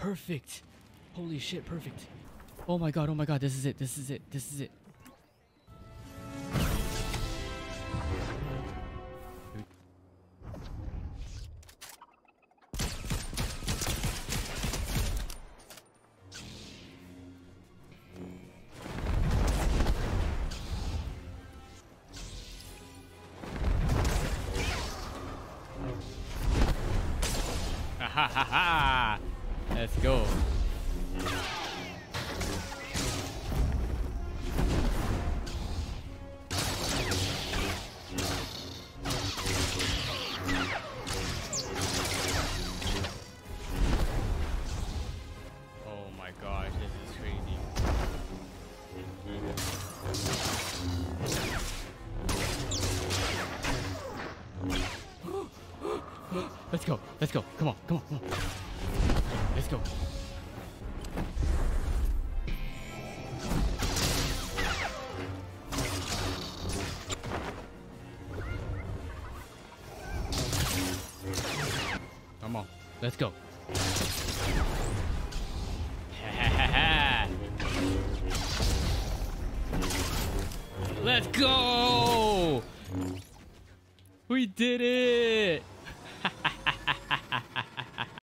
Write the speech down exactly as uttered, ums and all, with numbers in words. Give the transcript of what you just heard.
Perfect. Holy shit, perfect. Oh my god, oh my god, this is it, this is it, this is it. Ha ha ha! Let's go. Oh my gosh, this is crazy. Let's go, let's go. Come on, come on, come on. Let's go. Come on, let's go. Let's go! We did it!